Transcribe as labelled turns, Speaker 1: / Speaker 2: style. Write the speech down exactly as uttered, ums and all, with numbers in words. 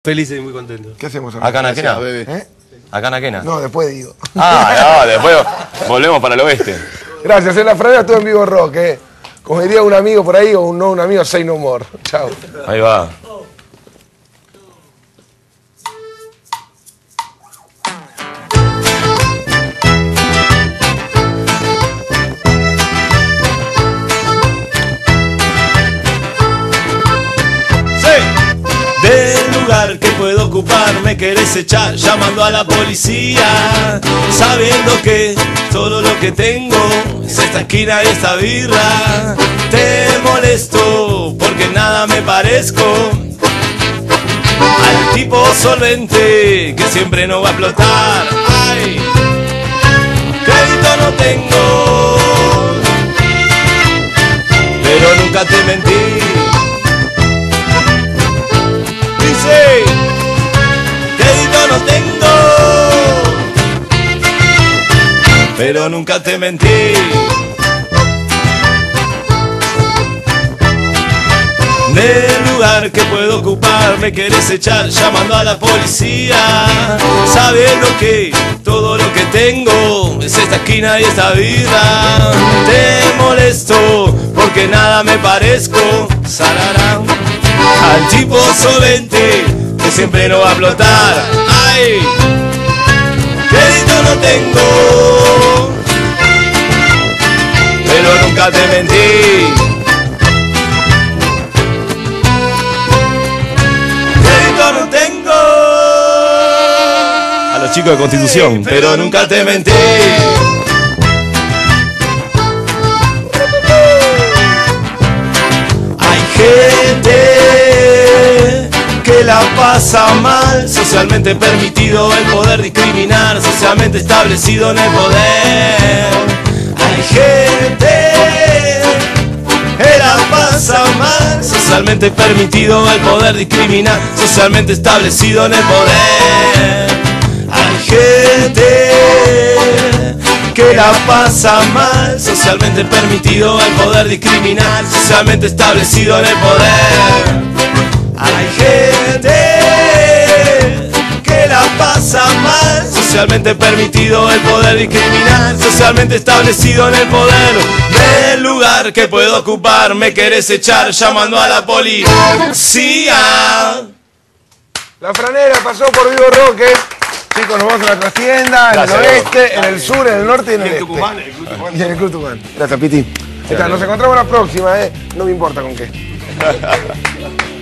Speaker 1: Felices y muy contentos.
Speaker 2: ¿Qué hacemos ahora?
Speaker 3: Acá en Aquena.
Speaker 2: ¿Eh?
Speaker 3: Acá en Aquena.
Speaker 2: No, después digo.
Speaker 3: Ah, no, después volvemos para el oeste.
Speaker 2: Gracias, en la franela todo en vivo rock, eh. Como diría un amigo por ahí, o un no un amigo, say no more. Chao.
Speaker 3: Ahí va.
Speaker 1: Del lugar que puedo ocupar me querés echar llamando a la policía, sabiendo que todo lo que tengo es esta esquina y esta birra. Te molesto porque nada me parezco al tipo solvente que siempre no va a explotar. Ay, crédito no tengo, pero nunca te mentí. Crédito no tengo, pero nunca te mentí. Del lugar que puedo ocupar me querés echar llamando a la policía, sabiendo que todo lo que tengo es esta esquina y esta vida. Te molesto porque nada me parezco, sarará, al tipo solvente que siempre no va a explotar. Ay, crédito no tengo, pero nunca te mentí. Crédito no tengo, a los chicos de Constitución, pero nunca te mentí. Hay gente que la pasa mal, socialmente permitido el poder discriminar, socialmente establecido en el poder. Hay gente que la pasa mal, socialmente permitido el poder discriminar, socialmente establecido en el poder. Hay gente que la pasa mal, socialmente permitido el poder discriminar, socialmente establecido en el poder. Hay gente que la pasa mal, socialmente permitido el poder discriminar, socialmente establecido en el poder. Del lugar que puedo ocupar me querés echar llamando a la policía.
Speaker 2: La franela pasó por Vivo Rock, eh. Chicos, nos vamos a la trastienda, en el oeste, en el sur, en el norte y en el este. Y en el Club Tucumán. Gracias, Piti. Está, nos encontramos la próxima, eh. No me importa con qué.